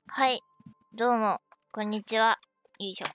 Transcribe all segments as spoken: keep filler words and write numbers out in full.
はい、どうも、こんにちは。よいしょ。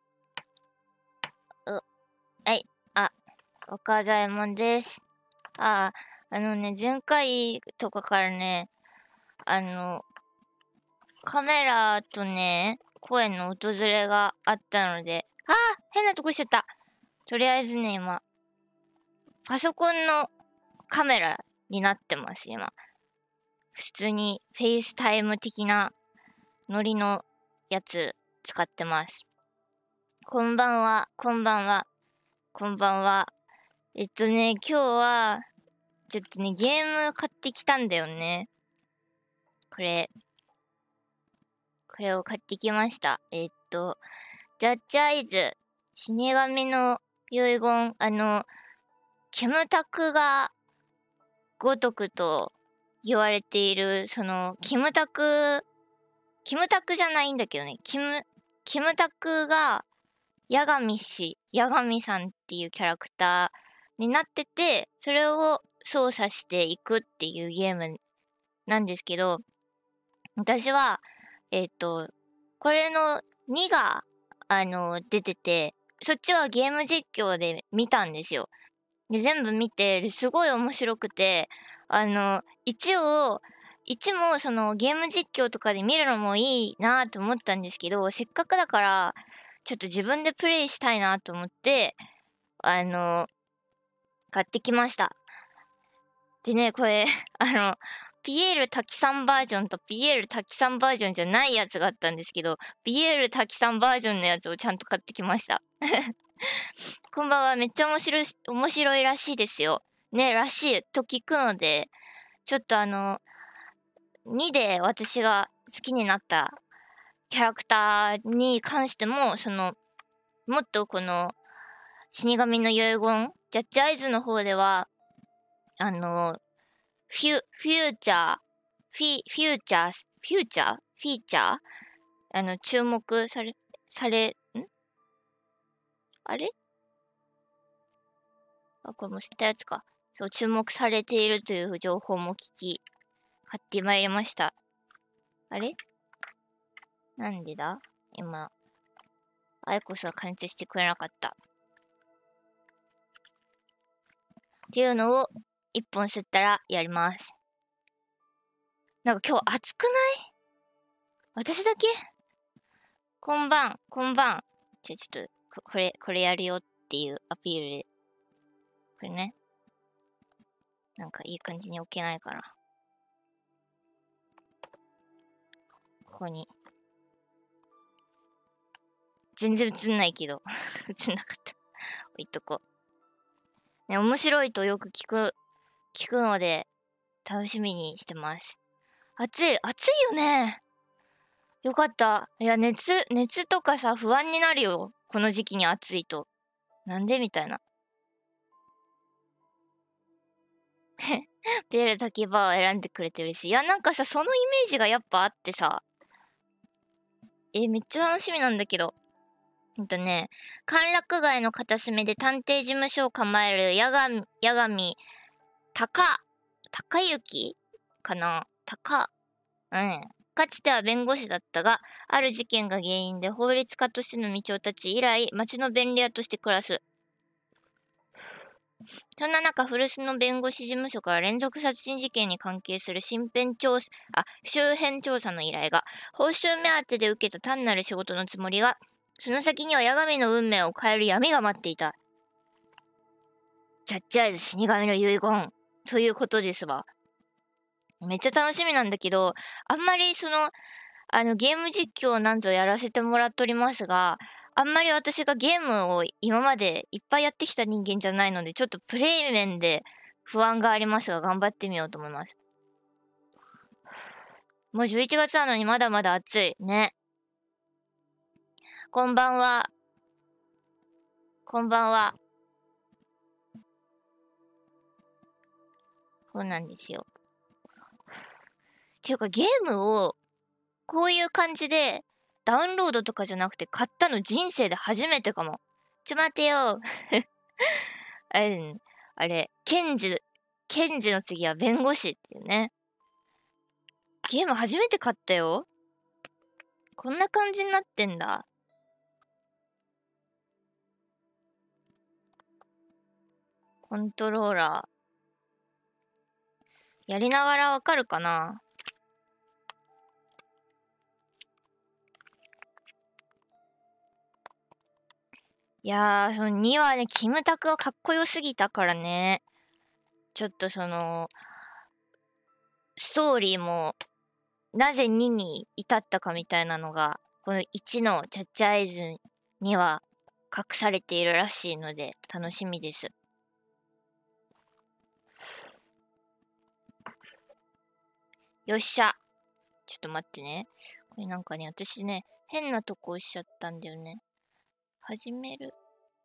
う、はい、あ、岡左衛門です。ああ、あのね、前回とかからね、あの、カメラとね、声の訪れがあったので、ああ、変なとこしちゃった。とりあえずね、今、パソコンのカメラになってます、今。普通にフェイスタイム的なノリのやつ使ってます。こんばんは、こんばんは、こんばんは。えっとね、今日は、ちょっとね、ゲーム買ってきたんだよね。これ、これを買ってきました。えっと、ジャッジアイズ、死神の遺言、あの、キムタクが如くと言われている、その、キムタク、キムタクじゃないんだけどね、キム、キムタクが、八神氏、八神さんっていうキャラクターになってて、それを操作していくっていうゲームなんですけど、私は、えっと、これのにが、あの、出てて、そっちはゲーム実況で見たんですよ。で、全部見て、ですごい面白くて、あの、いちを、いちもそのゲーム実況とかで見るのもいいなと思ったんですけど、せっかくだから、ちょっと自分でプレイしたいなと思って、あの、買ってきました。でね、これ、あの、ピエール滝さんバージョンとピエール滝さんバージョンじゃないやつがあったんですけど、ピエール滝さんバージョンのやつをちゃんと買ってきました。こんばんは、めっちゃ面白い、面白いらしいですよ。ね、らしいと聞くので、ちょっとあの、にで私が好きになったキャラクターに関しても、その、もっとこの、死神の遺言、ジャッジアイズの方では、あの、フュ、フューチャー、フィ、フューチャー、フューチャーフィーチャーあの、注目され、され、んあれあ、これも知ったやつか。そう、注目されているという情報も聞き、買ってまいりました。あれなんでだ今、アイコスが加熱してくれなかった。っていうのを、一本吸ったらやります。なんか今日暑くない？私だけ？こんばん、こんばん。じゃあちょっと、これ、これやるよっていうアピールで。これね。なんかいい感じに置けないかな。ここに。全然映んないけど。映んなかった。置いとこう。ね、面白いとよく聞く、聞くので、楽しみにしてます。暑い、暑いよね。よかった。いや、熱、熱とかさ、不安になるよ。この時期に暑いと。なんでみたいな。ピエール滝バーを選んでくれて嬉しい。いや、なんかさ、そのイメージがやっぱあってさ。え、めっちゃ楽しみなんだけど。えっとね、歓楽街の片隅で探偵事務所を構える八神、八神、高、高雪かな高、うん。かつては弁護士だったが、ある事件が原因で法律家としての道を立ち、以来、町の便利屋として暮らす。そんな中、古巣の弁護士事務所から連続殺人事件に関係する身辺調査、あ、周辺調査の依頼が、報酬目当てで受けた単なる仕事のつもりが、その先には八神の運命を変える闇が待っていた。ジャッジアイズ死神の遺言ということですわ。めっちゃ楽しみなんだけど、あんまりその、あの、ゲーム実況なんぞやらせてもらっておりますが、あんまり私がゲームを今までいっぱいやってきた人間じゃないので、ちょっとプレイ面で不安がありますが、頑張ってみようと思います。もうじゅういちがつなのにまだまだ暑い。ね。こんばんは。こんばんは。そうなんですよ。っていうかゲームをこういう感じでダウンロードとかじゃなくて買ったの人生で初めてかも。ちょ待てよ。あれ、あれ、検事、検事の次は弁護士っていうね。ゲーム初めて買ったよ。 こんな感じになってんだ。コントローラー。やりながらわかるかな？いやー、そのにはね、キムタクはかっこよすぎたからね。ちょっとその、ストーリーも、なぜにに至ったかみたいなのが、このいちのチャッチアイズには隠されているらしいので、楽しみです。よっしゃ。ちょっと待ってね。これなんかね、私ね、変なとこ押しちゃったんだよね。始める。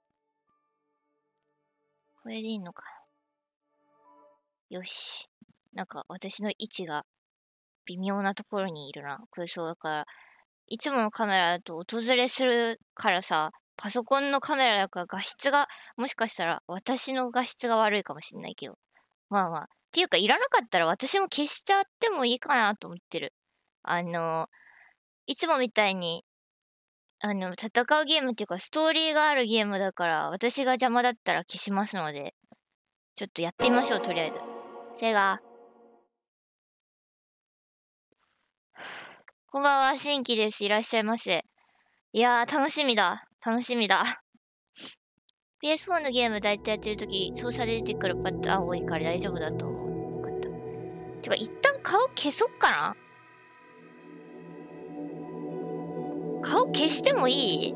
これでいいのか。よし。なんか私の位置が微妙なところにいるな。これそうだから、いつものカメラだと訪れするからさ、パソコンのカメラだから画質が、もしかしたら私の画質が悪いかもしんないけど。まあまあ。っていうか、いらなかったら私も消しちゃってもいいかなと思ってる。あの、いつもみたいに、あの、戦うゲームっていうか、ストーリーがあるゲームだから、私が邪魔だったら消しますので、ちょっとやってみましょう、とりあえず。セガ。こんばんは、新規です。いらっしゃいませ。いやー、楽しみだ。楽しみだ。ピーエスフォー のゲーム大体やってるとき、操作で出てくるパターン多いから大丈夫だと思う。よかった。てか、一旦顔消そっかな？顔消してもいい？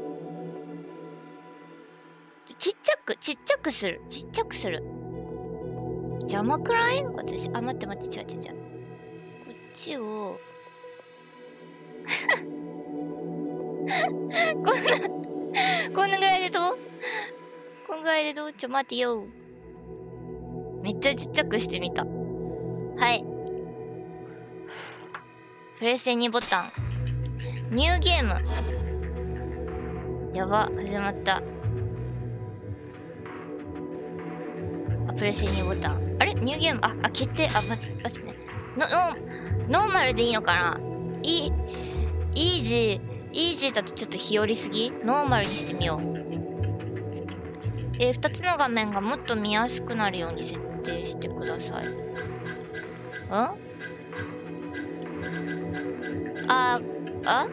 ちっちゃく、ちっちゃくする。ちっちゃくする。邪魔くらい？私、あ、待って待って、違う違う違う。こっちを、こんな、こんなぐらいでどう？こんぐらいでどう？ちょ、待ってよ。めっちゃちっちゃくしてみた。はい。プレステにボタン。ニューゲーム。やば、始まった。あ、プレステにボタン。あれニューゲーム、あ、あ、決定、あ、まず、まずね。の、の、ノーマルでいいのかな？い、イージー、イージーだとちょっと日和りすぎ？ノーマルにしてみよう。えー、ふたつの画面がもっと見やすくなるように設定してください。ん？あ、あ？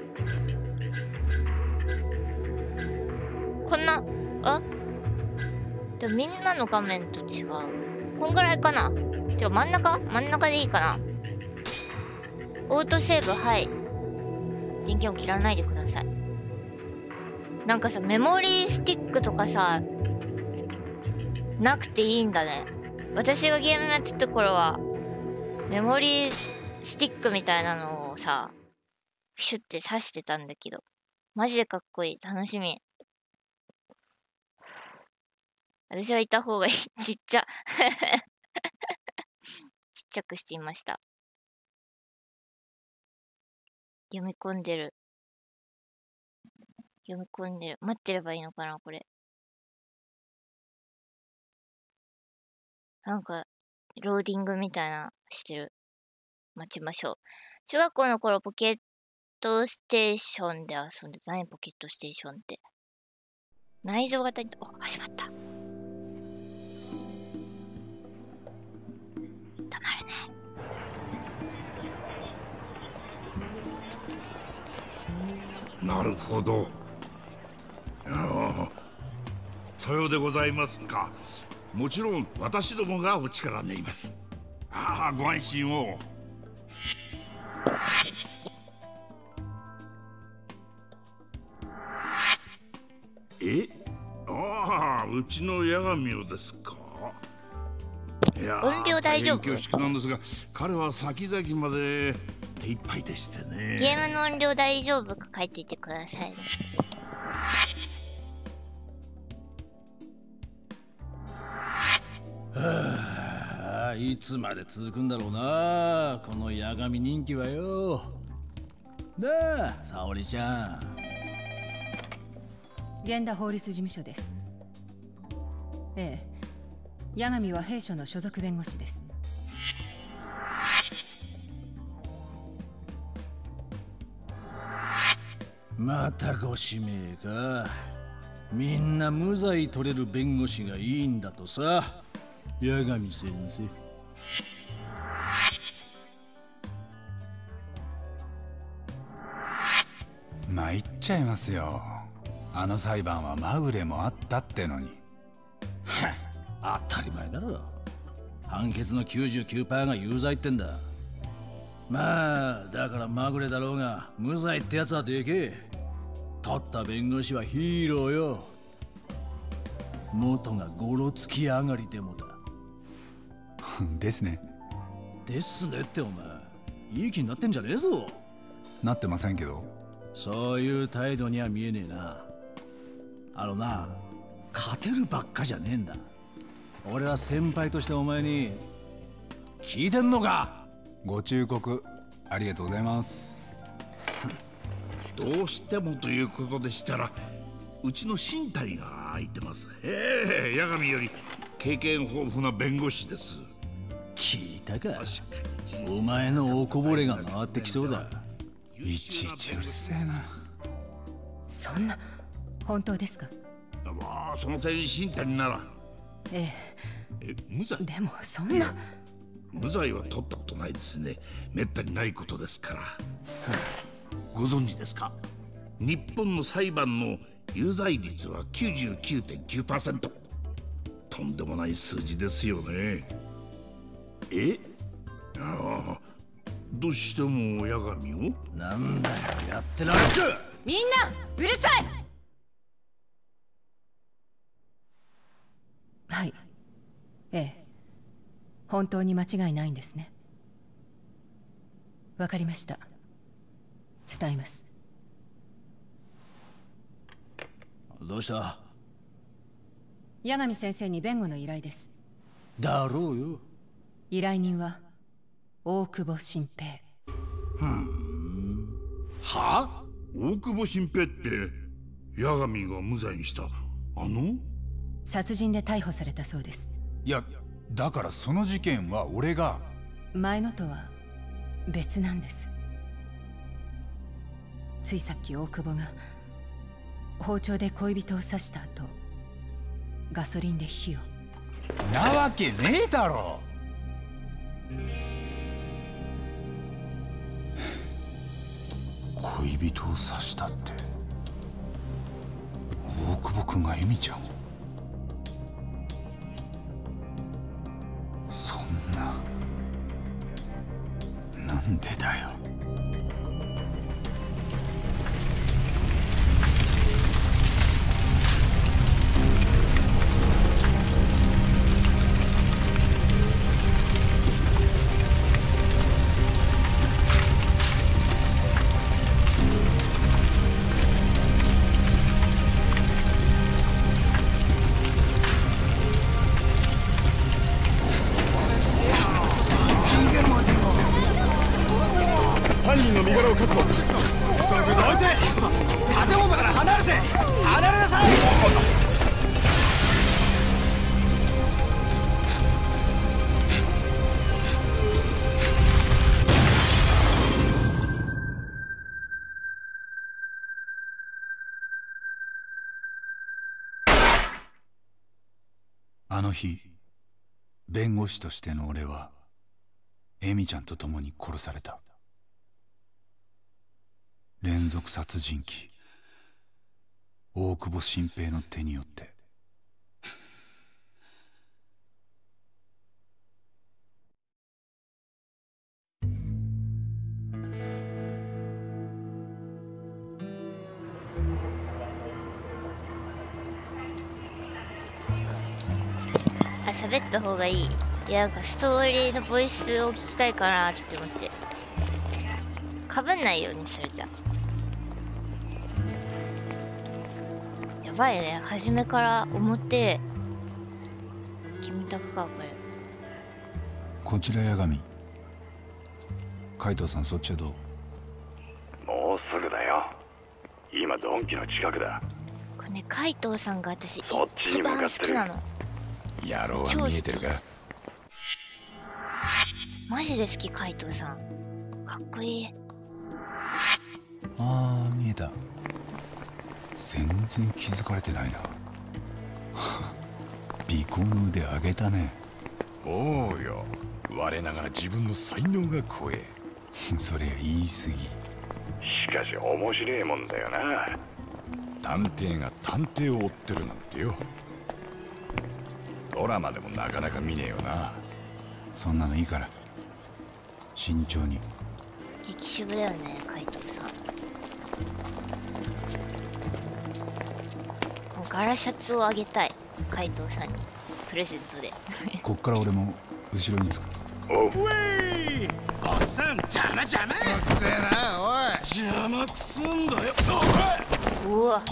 こんな、あ？でもみんなの画面と違う。こんぐらいかな？てか真ん中？真ん中でいいかな？オートセーブ、はい。電源を切らないでください。なんかさ、メモリースティックとかさ、なくていいんだね。私がゲームやってた頃は、メモリースティックみたいなのをさ、シュッて刺してたんだけど。マジでかっこいい。楽しみ。私はいた方がいい。ちっちゃ。ちっちゃくしていました。読み込んでる。読み込んでる。待ってればいいのかな、これ。なんか、ローディングみたいなしてる。待ちましょう。中学校の頃、ポケットステーションで遊んでた。何ポケットステーションって。内臓型に、お、始まった。たまるね。 なるほど。さようでございますか。もちろん私どもがお力になります。ああ、ご安心を。え？ああ、うちの八神をですか。いや、 音量大丈夫？ 恐縮なんですが、彼は先々まで手一杯でしてね。 ゲームの音量大丈夫か書いていてくださいね。 はあ、いつまで続くんだろうな、この八神人気はよ。なあ、沙織ちゃん。 源田法律事務所です。ええ、八神は弊社の所属弁護士です。 またご指名か。みんな無罪取れる弁護士がいいんだとさ、八神先生。 参っちゃいますよ。あの裁判はまぐれもあったってのに。 当たり前だろ。判決の きゅうじゅうきゅうパーセント が有罪ってんだ。まあだからまぐれだろうが無罪ってやつはでけえ。取った弁護士はヒーローよ。元がゴロつき上がりでもだ。 ですね。 ですねってお前いい気になってんじゃねえぞ。 なってませんけど。 そういう態度には見えねえな。あのな、勝てるばっかじゃねえんだ。俺は先輩としてお前に聞いてんのか。 ご忠告ありがとうございます。 どうしてもということでしたら、うちの新谷が空いてます。ええ、八神より経験豊富な弁護士です。 聞いたか。 確かにお前のおこぼれが回ってきそうだ。 いちいちうるせえな。 そんな本当ですか？ まあその点新谷なら。 ええ、無罪？ え、でもそんな。 無罪は取ったことないですね。めったにないことですから。ご存知ですか？日本の裁判の有罪率は きゅうじゅうきゅうてんきゅうパーセント。とんでもない数字ですよね。え？ああ、どうしても八神を？ なんだよ、やってられるか。 みんなうるさい。はい、ええ、本当に間違いないんですね。わかりました。伝えます。 どうした？ 八神先生に弁護の依頼です。 だろうよ。 依頼人は大久保新平。 ふん。は？ 大久保新平って八神が無罪にしたあの？ 殺人で逮捕されたそうです。 いやだからその事件は俺が。 前のとは別なんです。ついさっき大久保が包丁で恋人を刺した後ガソリンで火を。 なわけねえだろ。恋人を刺したって大久保君がエミちゃんを。そんな、なんでだよ。 犯人の身柄を確保。どいて！建物から離れて！離れなさい！ あの日弁護士としての俺はエミちゃんと共に殺された。連続殺人鬼大久保新平の手によって。 あ、喋った方がいい。いや、なんかストーリーのボイスを聞きたいかなって思って。かぶんないようにするじゃん。やばいね。初めから表決めたか、これ。 こちら八神。海藤さんそっちはどう？ もうすぐだよ。今ドンキの近くだ。 これね、海藤さんが私そっち一番に向かってる好きなの。 野郎は見えてるか？ マジで好き、海藤さん。かっこいい。 あー見えた。全然気づかれてないな。尾行の腕上げたね。 おうよ、我ながら自分の才能が怖え。 それ言い過ぎ。 しかし面白いもんだよな。 探偵が探偵を追ってるなんてよ。ドラマでもなかなか見ねえよな。 そんなのいいから慎重に。 激渋だよね海藤さん。この柄シャツをあげたい海藤さんにプレゼントで。 こっから俺も後ろにつく。 おう、 ウェイ、おっさん邪魔邪魔。うっせえなおい。 邪魔くすんだよ。 うわ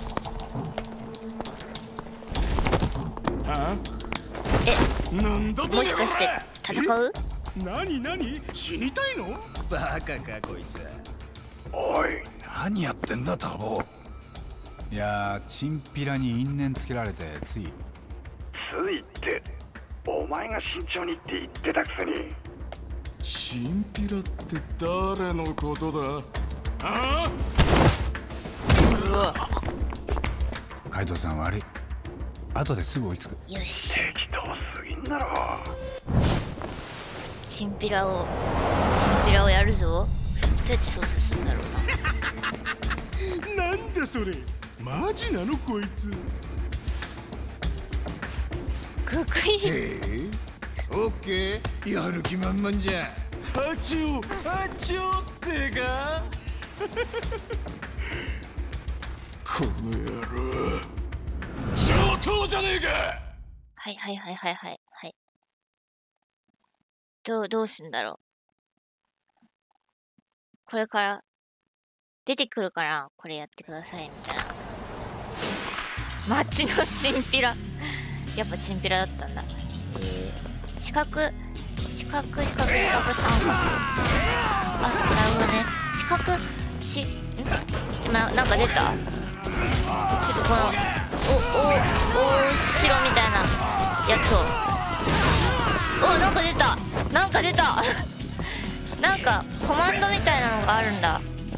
はえなんだと。 もしかして戦う？ 何何、死にたいの？バカかこいつ。 おい、 何やってんだタボ。 いやーチンピラに因縁つけられてつい。 ついってお前が慎重にって言ってたくせに。 チンピラって誰のことだ？ああ、 うわ海藤さん悪い。後ですぐ追いつく。 よし適当すぎんだろ。 チンピラをチンピラをやるぞ。どうやって操作するんだろうな。 なんだそれ、マジなのこいつ。 かっこいい。 ええ、オッケー、やる気満々じゃ。ハチョウハチョウってか。この野郎、上等じゃねえか。 はいはいはいはいはいはい。どうどうすんだろう。これから出てくるからこれやってくださいみたいな。街のチンピラ。やっぱチンピラだったんだ。えー、四角四角四角四角三角。あ、なるほどね。四角しんな、なんか出た。ちょっとこのおおお城みたいなやつを。お、なんか出たなんか出たなんかコマンドみたいなのがあるんだ。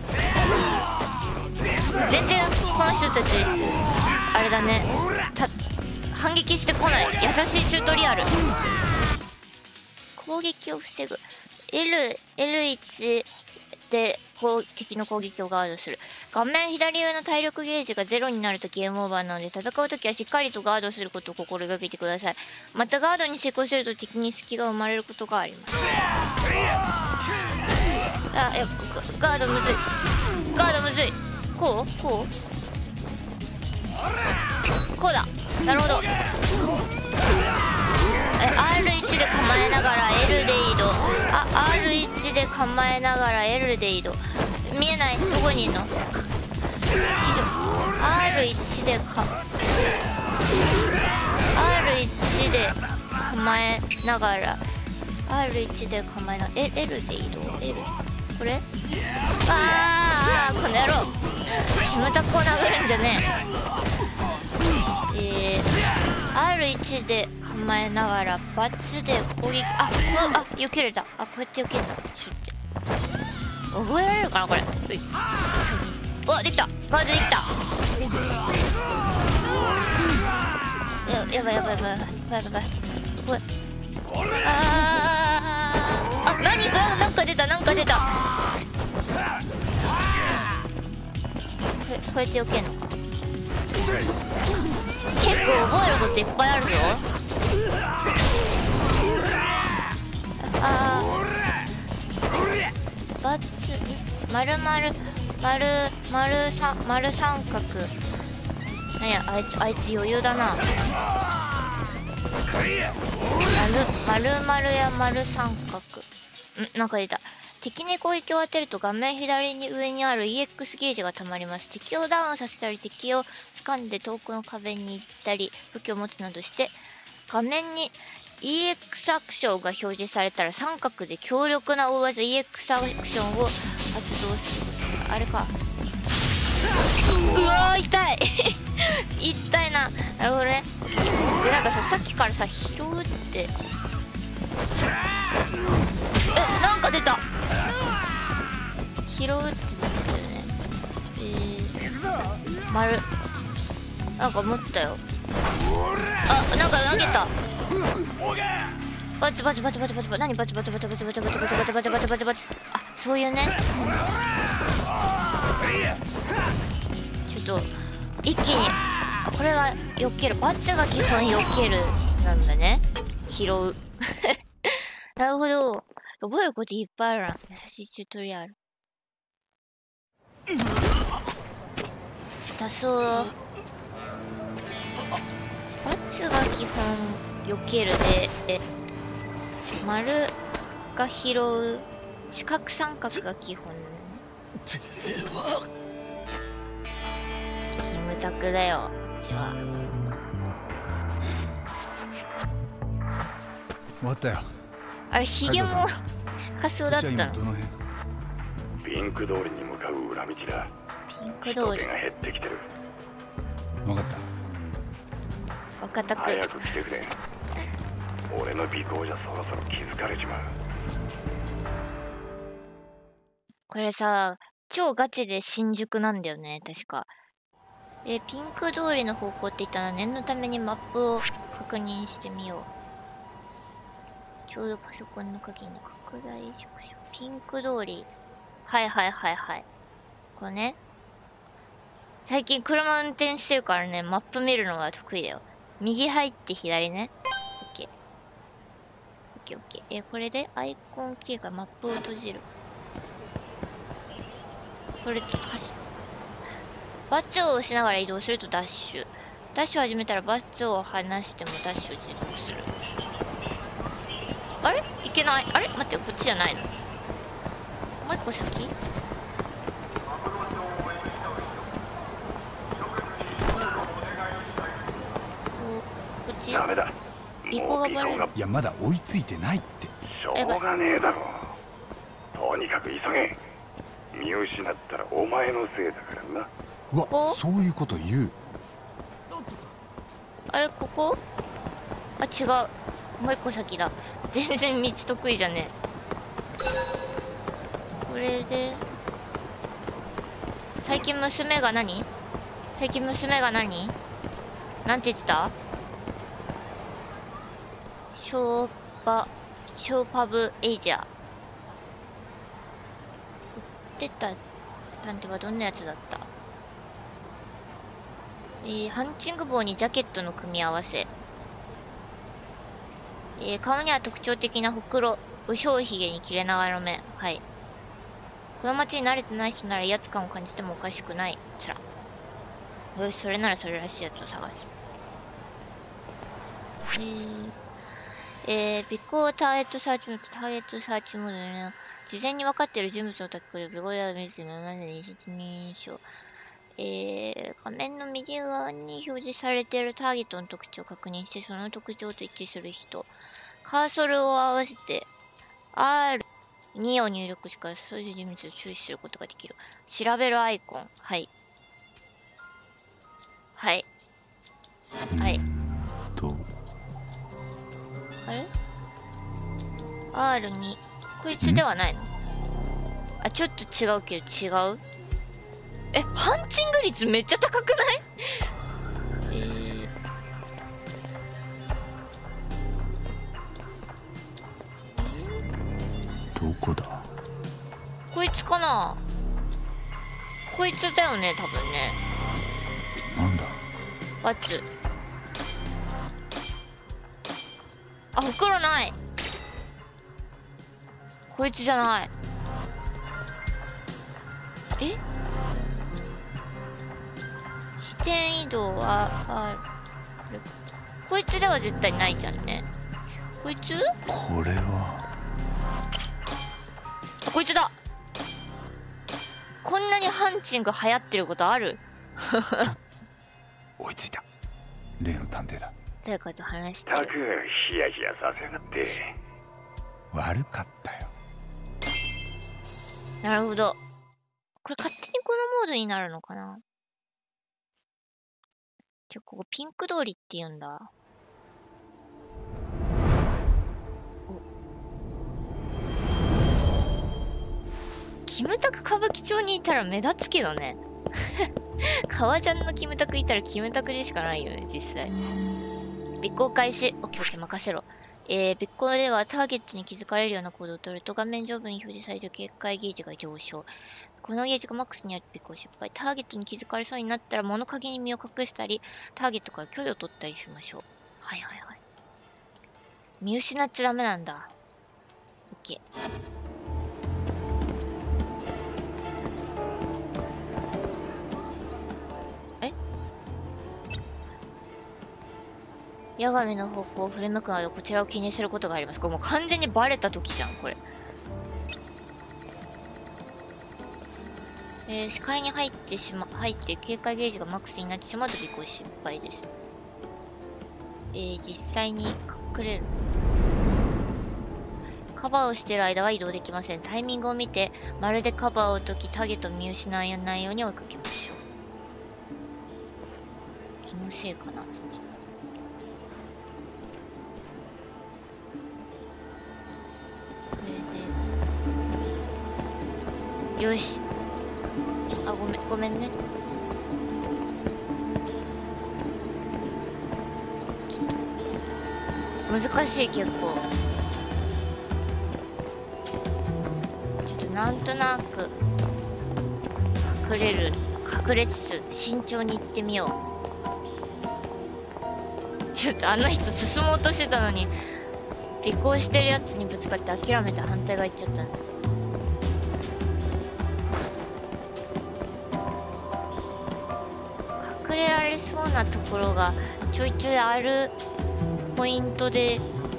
全然この人たちあれだね、た反撃してこない。優しいチュートリアル。攻撃を防ぐ L、エルワン で攻撃の攻撃をガードする。画面左上の体力ゲージがゼロになるとゲームオーバーなので、戦うときはしっかりとガードすることを心がけてください。またガードに成功すると敵に隙が生まれることがあります。あ、やっぱガードむずい。ガードむずい。こうこうこうだ。なるほど。え アールワン で構えながら L で移動。あ アールワン で構えながら L で移動。見えない。どこにいんの？以上 アールワン でか アールワン で構えながら アールワン で構えながら L で移動。 L これ。あーあーこの野郎、キムタクを殴るんじゃねえ。えー、アールワン で構えながらバツで攻撃。あ、もう、あ、避けれた。あ、こうやって避けるんだ。シュッて覚えられるかなこれ。うい、うわ、できた。ガードできた。や、やばいやばいやばいやばいやばいやばい。これあーあ、何かなんか出た。なんか出た。こうやって避けんのか。結構覚えることいっぱいあるぞ。あーバツまるまるまるまるさまる三角。なんやあいつあいつ余裕だな。まるまるまるやまる三角。んなんか出た。敵に攻撃を当てると画面左に上にある イーエックス ゲージがたまります。敵をダウンさせたり敵を掴んで遠くの壁に行ったり武器を持つなどして画面に イーエックス アクションが表示されたら三角で強力な大技 イーエックス アクションを発動する。あれか。うわー痛い痛いな。なるほどね。でなんかささっきからさ拾うってえなんか出た。拾うって出てるよね。 ー、丸なんか持ったよ。あ、なんか投げた。バチバチバチバチバチバチ、何バチバチバチバチバチバチバチバチバチバチバチバチ。あ、そういうね。ちょっと一気に、あ、これが避ける、バチが基本避けるなんだね。拾うなるほど、覚えることいっぱいあるな。優しいチュートリアル。痛そう。バツが基本避けるで、丸が拾う、四角三角が基本ね。キムタクだよ、こっちは。 終わったよ。 あれ、ヒゲも仮装だったの。 どの辺？ ピンク通りに向かう裏道だ。 ピンク通り。 人手が減ってきてる。 分かった。 若田くん。 早く来てくれ。俺の尾行じゃそろそろ気づかれちまう。 これさ、超ガチで新宿なんだよね、確か。え、ピンク通りの方向って言ったら念のためにマップを確認してみよう。ちょうどパソコンの鍵に拡大縮小。ピンク通り。はいはいはいはい。これね。最近車運転してるからね、マップ見るのが得意だよ。右入って左ね。オッケー。オッケーオッケー。え、これでアイコンキーがマップを閉じる。これ、走っバツを押しながら移動するとダッシュ。ダッシュを始めたらバツを離してもダッシュを自動する。あれいけない。あれ待って、こっちじゃないの。もう一個先、こっちダメだ。 尾行がバレる。 いや、まだ追いついてないって。 しょうがねえだろ。とにかく急げ。見失ったらお前のせいだからな。 うわ、そういうこと言う。 あれ、ここ、あ、違う。もう一個先だ。全然道得意じゃねえ。これで最近娘が何最近娘が何なんて言ってた？ショーパショーパブエイジャー。売ってたなんてはどんなやつだった？えー、ハンチング帽にジャケットの組み合わせ。えー、顔には特徴的なほくろ、うしょうひげに切れ長の目。はい。この街に慣れてない人なら威圧感を感じてもおかしくない。つら。よし、それならそれらしいやつを探す。えー、えー、尾行ターゲットサーチモード、ターゲットサーチモードね。事前に分かっている人物を叩くことで、尾行や見てみまでに一人称。えー、画面の右側に表示されているターゲットの特徴を確認して、その特徴と一致する人。カーソルを合わせて アールに を入力しからそういう人物を注視することができる。調べるアイコン。はい。はい。はい。 と。 あれ アールに。こいつではないの？あ、ちょっと違うけど違う？え、ハンチング率めっちゃ高くない？えー、 どこだ？ こいつかな？こいつだよね、多分ね。 なんだ？ バツ。あ、ほくろない。こいつじゃない。え？視点移動はある。こいつでは絶対ないじゃんね。こいつ？ これは。 あ、こいつだ。こんなにハンチング流行ってることある？ 追いついた。例の探偵だ。 誰かと話してたくる。 ヒヤヒヤさせやがって。 悪かったよ。 なるほど。これ勝手にこのモードになるのかな？じゃ、ここピンク通りって言うんだ。お。キムタク歌舞伎町にいたら目立つけどね。 革ジャンのキムタクいたらキムタクでしかないよね、実際。尾行開始。オッケーオッケー、任せろ。えー、尾行ではターゲットに気づかれるような行動を取ると画面上部に表示される警戒ゲージが上昇。このゲージがマックスにある尾行失敗。ターゲットに気づかれそうになったら物陰に身を隠したり、ターゲットから距離を取ったりしましょう。はいはいはい。見失っちゃダメなんだ。オッケー。八神の方向を振り向くなどこちらを気にすることがあります。これもう完全にバレた時じゃん、これ。えー、視界に入ってしま、入って警戒ゲージがマックスになってしまうと尾行失敗です。えー、実際に隠れる。カバーをしている間は移動できません。タイミングを見て、まるでカバーを解き、ターゲットを見失わないように追いかけましょう。気のせいかな、つって。よし。あ、ごめん、ごめんね。難しい、結構。ちょっとなんとなく隠れる、隠れつつ慎重に行ってみよう。ちょっとあの人進もうとしてたのに尾行してるやつにぶつかって諦めて反対側行っちゃった。隠れられそうなところがちょいちょいあるポイントで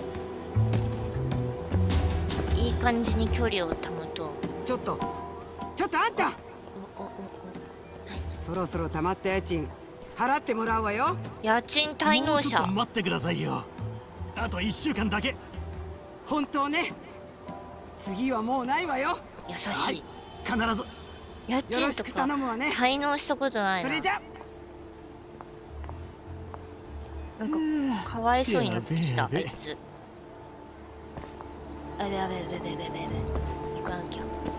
いい感じに距離を保とう。 ちょっとちょっとあんた、 おおおお、 そろそろ溜まった家賃払ってもらうわよ。 家賃滞納者。 待ってくださいよ。あといっしゅうかんだけ。 本当ね。次はもうないわよ。 優しい、 はい、必ず家賃とか滞納したことないな。 それじゃなんかかわいそうになってきたあいつ。あべあべあべあべあべあべ行かなきゃ。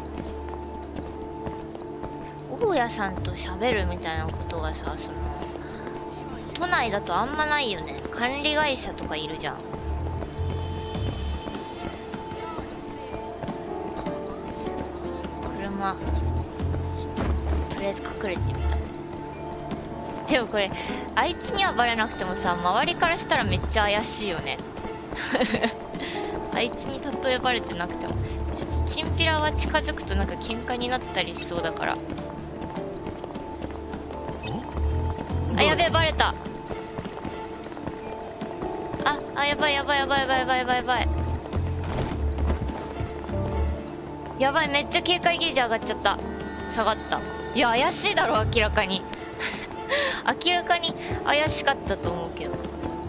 大家さんと喋るみたいなことがさ、その都内だとあんまないよね。管理会社とかいるじゃん。車とりあえず隠れてみた。でもこれあいつにはバレなくてもさ、周りからしたらめっちゃ怪しいよね。あいつに例えバレてなくてもちょっとチンピラは近づくとなんか喧嘩になったりしそうだから。あ、やべえ、バレた。ああ、やばいやばいやばいやばいやばいやばいやばいやばい、めっちゃ警戒ゲージ上がっちゃった。下がった。いや怪しいだろ、明らかに。明らかに怪しかったと思うけど、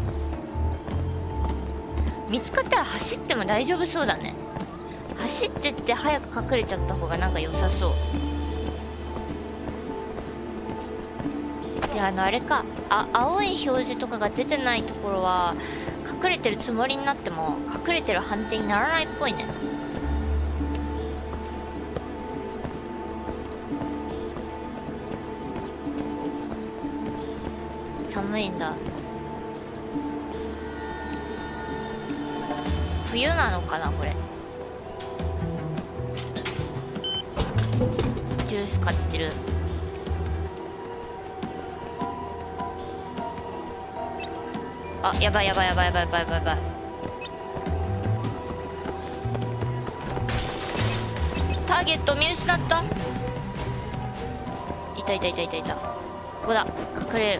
見つかったら走っても大丈夫そうだね。走ってって早く隠れちゃった方がなんか良さそう。で、あのあれか、あ、青い表示とかが出てないところは隠れてるつもりになっても隠れてる判定にならないっぽいね。寒いんだ。冬なのかなこれ。ジュース買ってる。あ、やばいやばいやばいやばいやばいやばいやばい。ターゲット見失った。いたいたいたいたいた。ここだ、隠れる。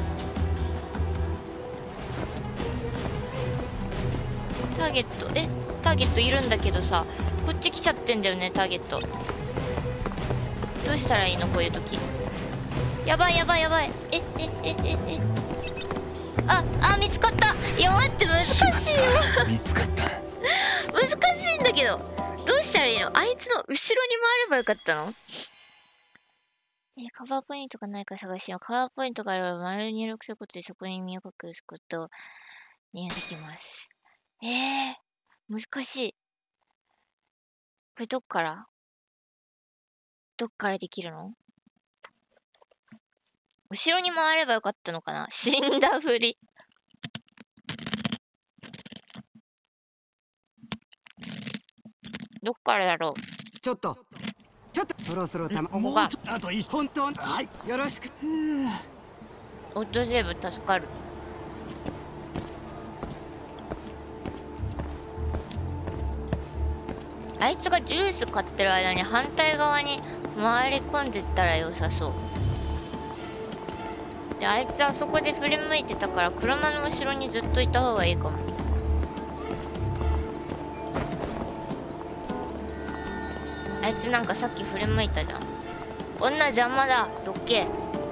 ターゲット、え、ターゲットいるんだけどさ、こっち来ちゃってんだよね、ターゲット。どうしたらいいのこういう時。やばいやばいやばい。え、え、え、え、え。あ、あ、見つかった。いや、待って、難しいよ。 見つかった。 難しいんだけど。どうしたらいいの。あいつの後ろに回ればよかったの。え、カバーポイントがないか探してよ。カバーポイントがあれば丸入力することでそこに身を隠すことにできます。えー、難しい。これどっからどっからできるの。 後ろに回ればよかったのかな。死んだふり。どっからだろう。 ちょっとちょっとそろそろたまここがあと一本当はいよろしく。 オートセーブ助かる。あいつがジュース買ってる間に反対側に回り込んでったら良さそう。で、あいつあそこで振り向いてたから車の後ろにずっといた方がいいかも。あいつなんかさっき振り向いたじゃん。女邪魔だ、どっけ。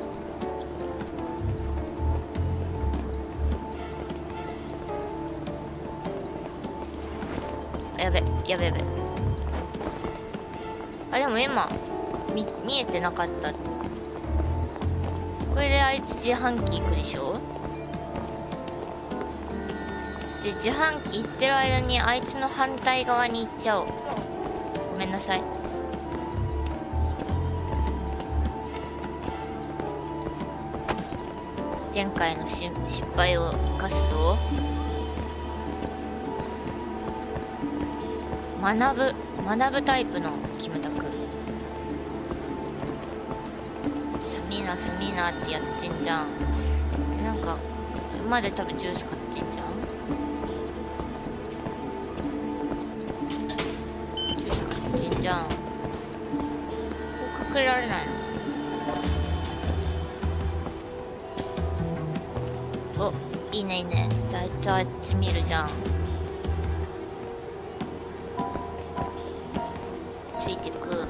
やべやべやべ。あ、でも今み見えてなかった。これであいつ自販機行くでしょ。で自販機行ってる間にあいつの反対側に行っちゃおう。ごめんなさい。前回のし失敗を生かすと学ぶ学ぶタイプのキムタク。寒いな寒いなってやってんじゃん。でなんか馬で多分ジュース買ってんじゃん。ジュース買ってんじゃん。ここ隠れられないの。お、いいねいいね。であいつはあっち見るじゃん。ついてく。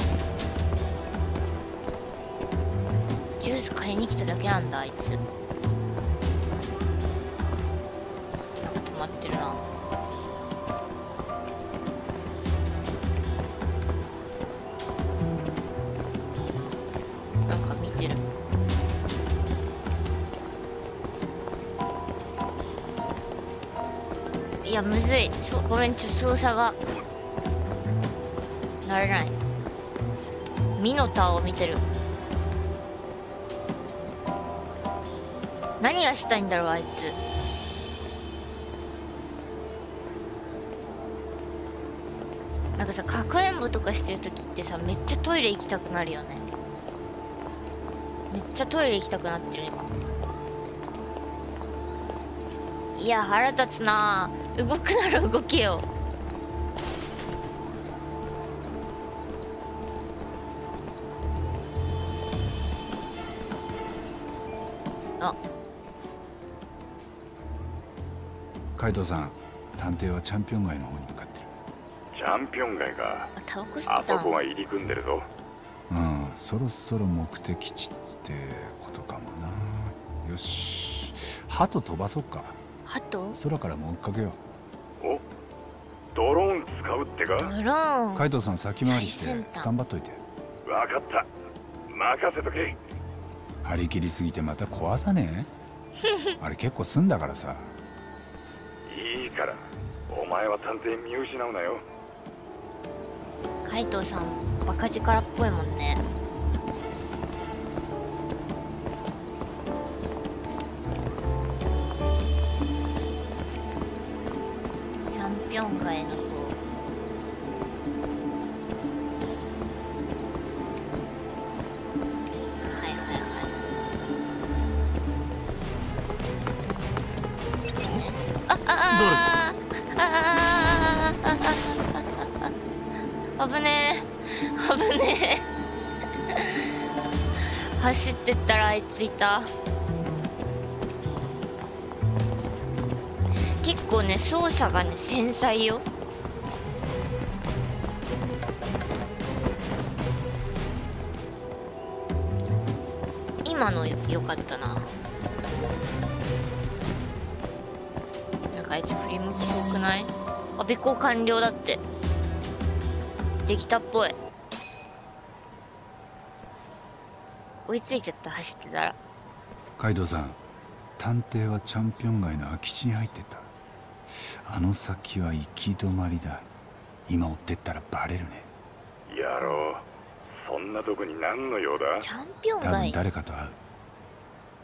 ジュース買いに来ただけなんだあいつ。なんか止まってるな。なんか見てる。いやむずい。そう、ごめん、ちょっと操作が慣れない。ミノターを見てる。何がしたいんだろうあいつ。なんかさ、かくれんぼとかしてる時ってさ、めっちゃトイレ行きたくなるよね。めっちゃトイレ行きたくなってる今。いや腹立つな。動くなら動けよ。あ、 カイトさん、探偵はチャンピオン街の方に向かってる。 チャンピオン街か。 あ、タバコ吸ってた。 あそこが入り組んでるぞ。 うん、そろそろ目的地ってことかもな。よし、鳩飛ばそっか。 鳩？ 空からも追っかけよう。お、ドローン使うってか。 ドローン。 カイトさん先回りしてスタンバっといて。 わかった、任せとけ。 張り切りすぎてまた壊さねえあれ結構済んだからさ。 いいからお前は探偵見失うなよ。 カイトさんバカ力っぽいもんね。チャンピオン街の方。はいはいはい。ああああああ危ねえ危ねえ走ってったらあいついた。結構ね操作がね繊細よ。今の よ, よかったな。なんかあいつ振り向き多くない？あ、尾行完了だって。できたっぽい。追いついちゃった、走ってたら。 カイドウさん、探偵はチャンピオン街の空き地に入ってた。あの先は行き止まりだ。今追ってったらバレるね。 やろう。そんなとこに何の用だ？ チャンピオン街。 多分誰かと会う。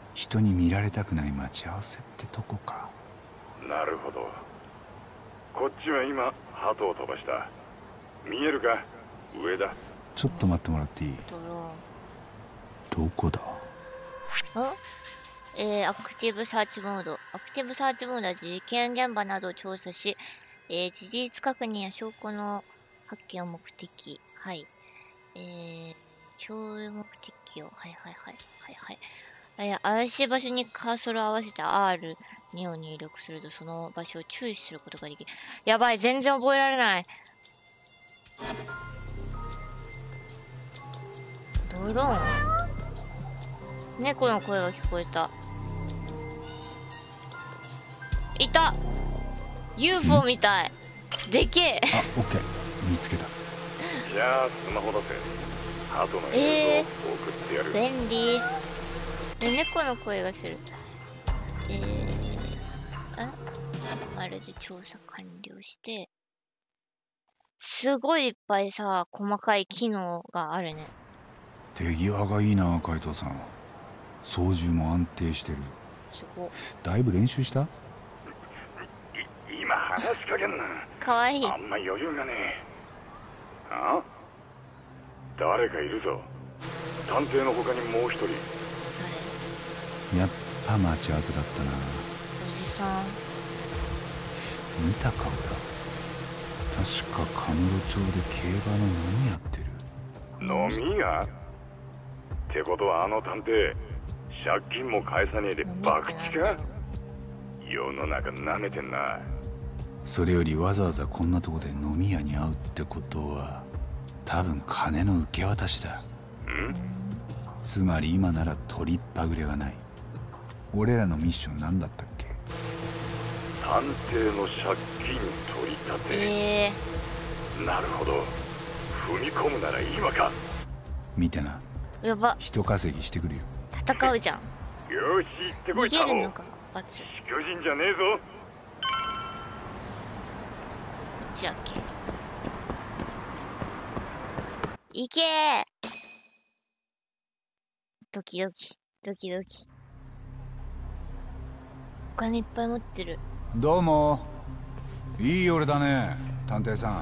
人に見られたくない待ち合わせってとこか。 なるほど。こっちは今鳩を飛ばした。見えるか？上だ。 ちょっと待ってもらっていい？ ドローン。 どこだ？ あえー、アクティブサーチモード。アクティブサーチモードは事件現場などを調査し、えー、事実確認や証拠の発見を目的。はい。えー、共有目的を。はいはいはい。はいはい。えー、怪しい場所にカーソルを合わせて アールに を入力すると、その場所を注視することができる。やばい、全然覚えられない。ドローン？猫の声が聞こえた。いた ユーフォー みたい。でけえ。 あ、オッケー。見つけた。 じゃあスマホ出せ。鳩の映像を送ってやる。 えー、便利。で、猫の声がする。えー、あまるで調査完了して。すごいいっぱいさ、細かい機能があるね。 手際がいいな、海藤さん。操縦も安定してる。 すご。 だいぶ練習した？ 今話しかけんな。 かわいい。 あんま余裕がねえ。あ？誰かいるぞ。探偵の他にもう一人。 やっぱ待ち合わせだったな。 おじさん。 見た顔だ。確かカムロ町で競馬の飲みやってる。 飲み屋？ってことはあの探偵、借金も返さねえで博打か？世の中なめてんな。 それよりわざわざこんなとこで飲み屋に会うってことは多分金の受け渡しだ。ん？つまり今なら取りっぱぐれがない。俺らのミッション何だったっけ？ 探偵の借金取り立て。 えー、なるほど。踏み込むなら今か。 見てな。 やば。 人稼ぎしてくるよ。 戦うじゃん。 よし行ってこい。 逃げるのか罰。 巨人じゃねえぞ。 こっちやっけ。行けー。ドキドキドキドキ。お金いっぱい持ってる。 どうも。いい夜だね、探偵さ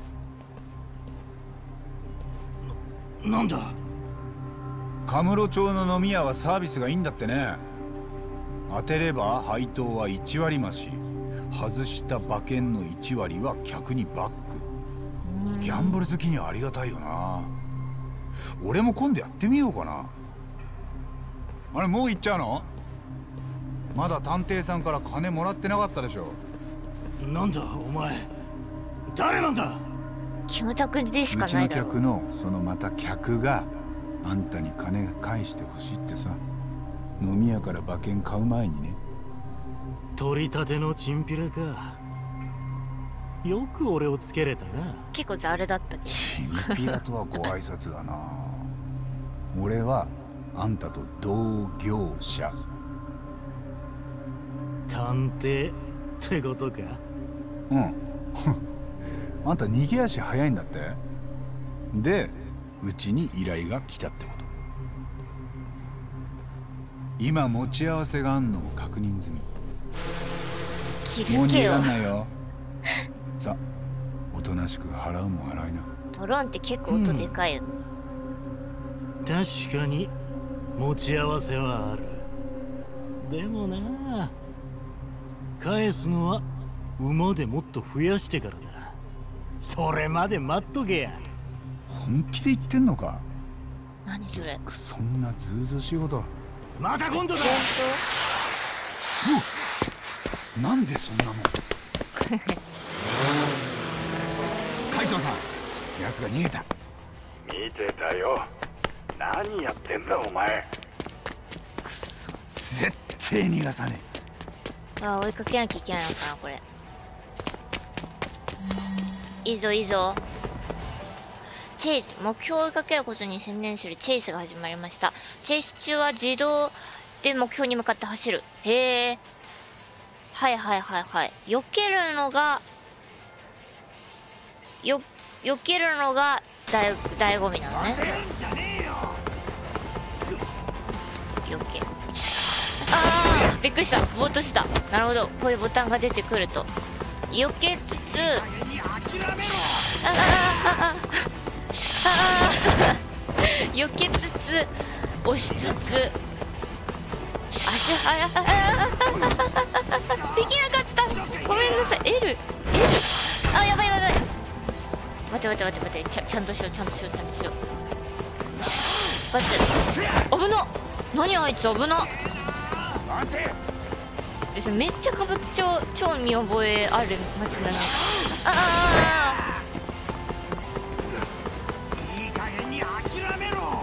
ん。な、なんだ。 カムロ町の飲み屋はサービスがいいんだってね。当てれば配当はいち割増し、外した馬券のいち割は客にバック。ギャンブル好きにはありがたいよな。俺も今度やってみようかな。あれ、もう行っちゃうの？まだ探偵さんから金もらってなかったでしょ。 なんだお前、誰なんだ？ キムタクでしかないだろ。 うちの客のそのまた客があんたに金返してほしいってさ。飲み屋から馬券買う前にね。 取り立てのチンピラか。よく俺をつけれたな。 結構ザルだったけど。 チンピラとはご挨拶だな。俺はあんたと同業者。 探偵ってことか。 うん。あんた逃げ足早いんだって。でうちに依頼が来たってこと。今持ち合わせがあんのも確認済み。 気づけよ。もう逃げらんないよ。さ、おとなしく払うもん払いな。 ドローンって結構音でかいよね。 うん、確かに持ち合わせはある。でもな、返すのは馬でもっと増やしてからだ。それまで待っとけや。 本気で言ってんのか？ 何それ？ そんなずうずうしいこと。 また今度だ。 うなんでそんなもん。海藤さん、奴が逃げた。 見てたよ。何やってんだお前。 くそ、絶対逃がさねえ。ああ、追いかけなきゃいけないのかなこれ。いいぞいいぞ。チェイス、目標を追いかけることに専念するチェイスが始まりました。チェイス中は自動で目標に向かって走る。へえ。はいはいはいはい。避けるのがよ避けるのがだい醍醐味なのね。避け。 びっくりした、ぼーっとした。なるほど、こういうボタンが出てくると避けつつ、あああああ避けつつ押しつつ足早できなかった、ごめんなさい。 L L あ、やばいやばいやばい、待って待って待って待って、ちゃ、ちゃんとしようちゃんとしようちゃんとしよう。バツ、危な、何あいつ、危なです。めっちゃ歌舞伎町超見覚えある街並み。ああいい加減に諦めろ。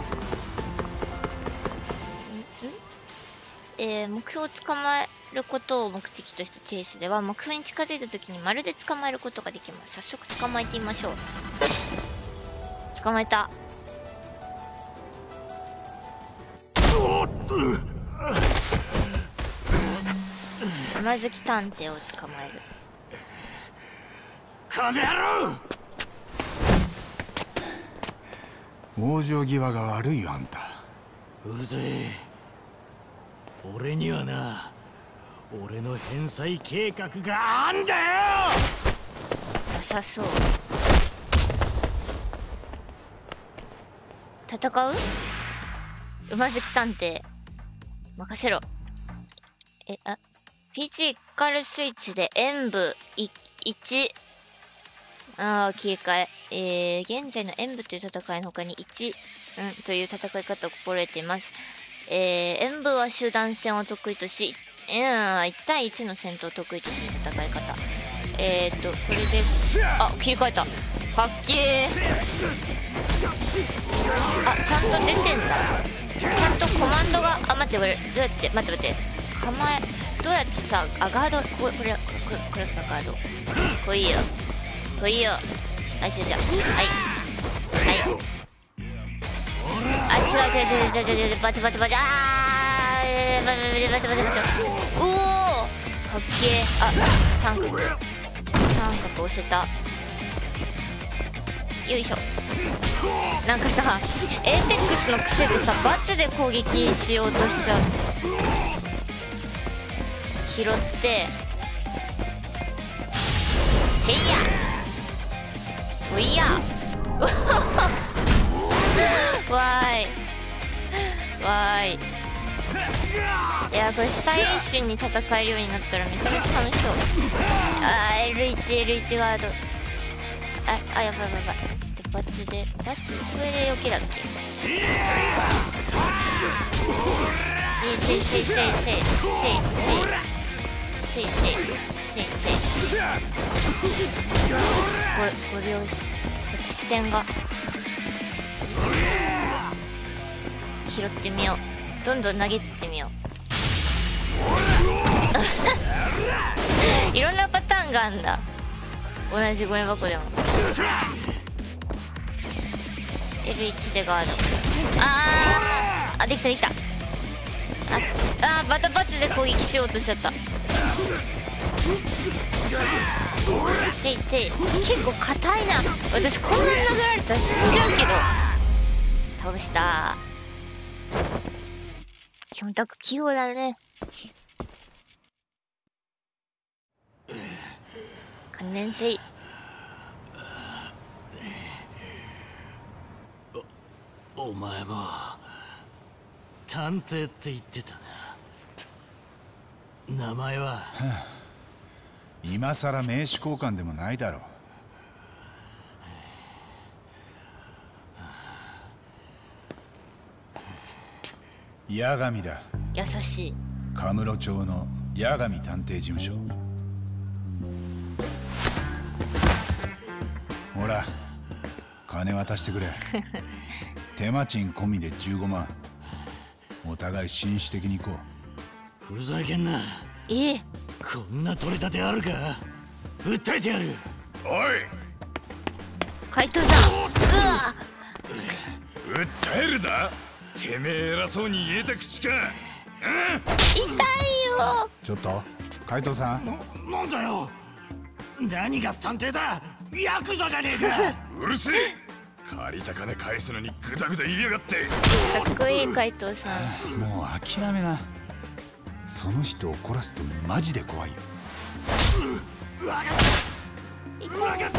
えー、目標を捕まえることを目的としたチェイスでは、目標に近づいた時にまるで捕まえることができます。早速捕まえてみましょう。捕まえた。山月探偵を捕まえる。 この野郎！ 往生際が悪いよ、あんた。 うるせえ。俺にはな、俺の返済計画があんだよ。 なさそう。戦う？馬好き探偵任せろ。え、あ、フィジカルスイッチで演武いち、あー切り替え、えー、現在の演武という戦いの他にいち、うん、という戦い方を心得ています。えー、演武は集団戦を得意とし、うん、いち対いちの戦闘を得意とする戦い方。えーっと、これで、あ、切り替えた。かっけー。あ、ちゃんと出てんだ。ちゃんとコマンドが、あ、待って、これ、どうやって、待って待って、構え、どうやってさ、あ、ガード、これ、これ、これ、これか、ガード。こいいよ。こいいよ。あ、違う違う。はい。はい。あ、違う違う違う違う違う違う、バチバチバチ、あー、えー、バチバチバチバチバチ。おー、かっけー。あ、三角。三角押せた。よいしょ。なんかさ、エーペックスの癖でさ、バツで攻撃しようとしちゃう。拾ってていやそいやわーいわーい。いや、これスタイリッシュに戦えるようになったらめちゃめちゃ楽しそう。あー エルワンエルワン ガード。ああ、やばいやばいやばい。でバツでバツ、これで避けだっけ。せいせいせいせいせいせいせいせいせいせいせいせい。これこれを視点が拾ってみよう。どんどん投げてってみよう。いろんなパターンがあんだ。同じゴミ箱でも。 エルワン でガード。あーあ、できたできた。ああー、またバツで攻撃しようとしちゃった。ていてい、結構硬いな。私こんなに殴られたら死んじゃうけど。倒した。キョンタク器用だね。関連性。 お前も探偵って言ってたな。名前は、はあ、今さら名刺交換でもないだろう。八神だ。 優しい。 カムロ町の八神探偵事務所。ほら金渡してくれ。手間賃込みでじゅうごまん。お互い紳士的に行こう。ふざけんな。 ええ、 こんな取り立てあるか。訴えてやる。 おい、 怪盗だ。 うわ、訴えるだ。てめえ偉そうに言えた口か。 痛いよ。 ちょっと怪盗さん。 な、なんだよ。何が探偵だ。ヤクザじゃねえか。 うるせえ。借りた金返すのにグダグダ言いやがって。 かっこいい怪盗さん。 もう諦めな。 その人を怒らすとマジで怖いよ。 分かった分かった。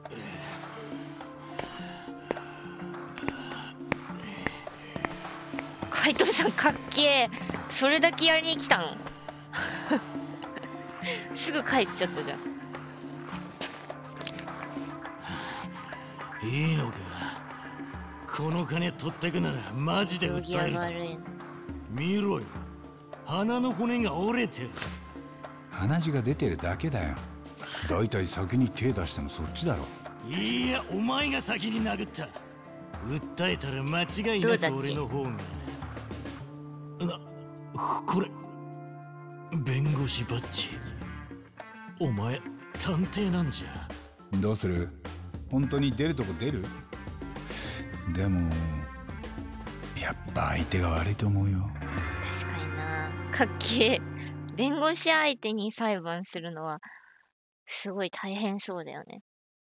海藤さんかっけえ。それだけやりに来たのすぐ帰っちゃったじゃん。 いいのか。この金取ってくならマジで訴えるぞ。見ろよ、鼻の骨が折れてる。 鼻血が出てるだけだよ。だいたい先に手出したのそっちだろ。 いや、お前が先に殴った。訴えたら間違いなく俺の方が。な、これ弁護士バッジ。お前探偵なんじゃ。 どうする？本当に出るとこ出る？でもやっぱ相手が悪いと思うよ。 確かにな。かっけえ。弁護士相手に裁判するのはすごい大変そうだよね。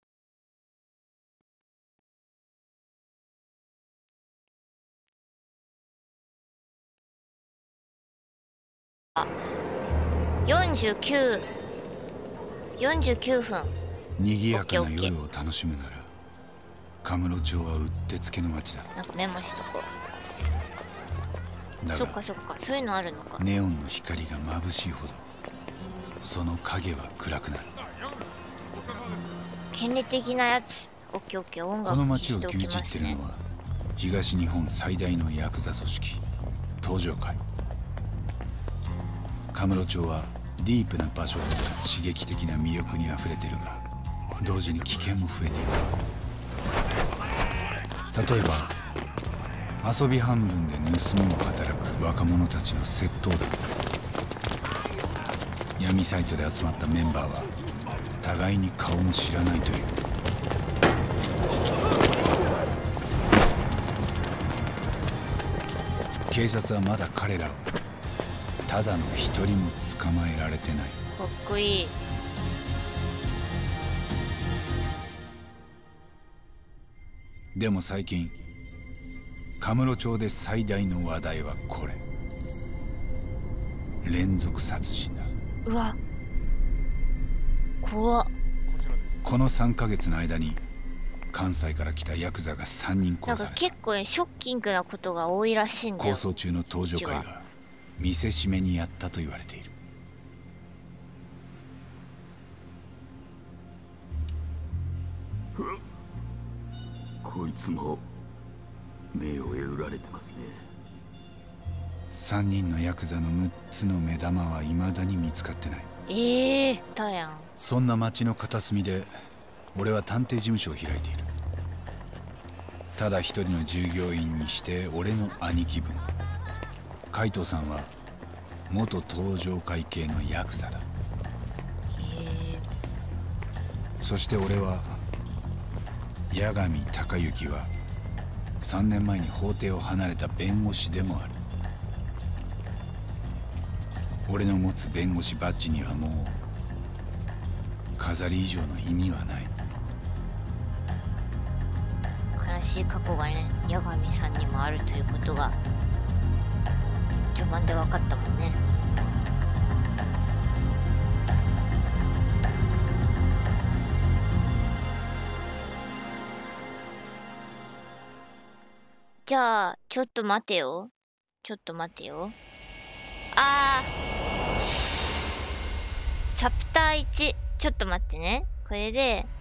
あ、よんじゅうきゅう、よんじゅうきゅうふん。 賑やかな夜を楽しむならカムロ町はうってつけの街だ。 なんかメモしとこう。 だそっかそっか、そういうのあるのか。 ネオンの光が眩しいほどその影は暗くなる。 権利的なやつ。オッケーオッケー、音楽この街をしておき牛ますね。 耳ってるのは東日本最大のヤクザ組織東上会。カムロ町はディープな場所ほど刺激的な魅力にあふれてるが同時に危険も増えていく。例えば遊び半分で盗みを働く若者たちの窃盗だ。闇サイトで集まったメンバーは互いに顔も知らないという。警察はまだ彼らをただの一人も捕まえられてない。 かっこいい。 でも最近カムロ町で最大の話題はこれ。連続殺人だ。 うわ、怖っ。 このさんかげつの間に関西から来たヤクザがさんにんなんか殺された。 結構ねショッキングなことが多いらしいんだよ。 抗争中の東上会が見せしめにやったと言われている。 こいつも目を売られてますね。 さんにんのヤクザのむっつの目玉は未だに見つかってない。 ええー、だやん。 そんな町の片隅で俺は探偵事務所を開いている。ただ一人の従業員にして俺の兄貴分海藤さんは元東上会系のヤクザだ。そして俺は八神隆之はさんねんまえに法廷を離れた弁護士でもある。俺の持つ弁護士バッジにはもう飾り以上の意味はない。 悲しい過去がね、八神さんにもあるということが序盤で分かったもんね。じゃあちょっと待てよちょっと待てよあーチャプターいち、ちょっと待ってね。これでよ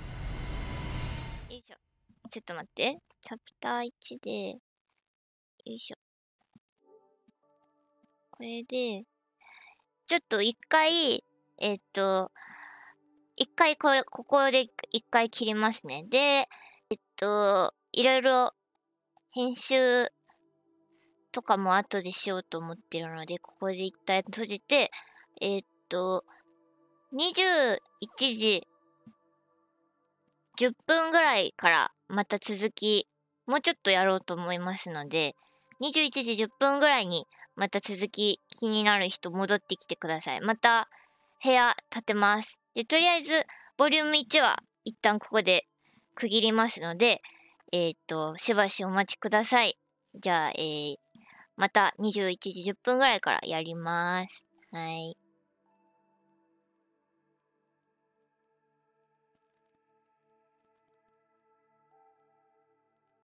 いしょ、ちょっと待って、チャプターいちでよいしょ、これでちょっと一回えっと一回これここで一回切りますね。でえっといろいろ編集とかも後でしようと思ってるので、ここで一旦閉じて、えー、っと、にじゅういちじじゅっぷんぐらいからまた続き、もうちょっとやろうと思いますので、にじゅういちじじゅっぷんぐらいにまた続き気になる人戻ってきてください。また部屋立てます。で、とりあえず、ボリュームいちは一旦ここで区切りますので、えっと、しばしお待ちください。じゃあ、えー、 またにじゅういちじじゅっぷんぐらいからやります。はい。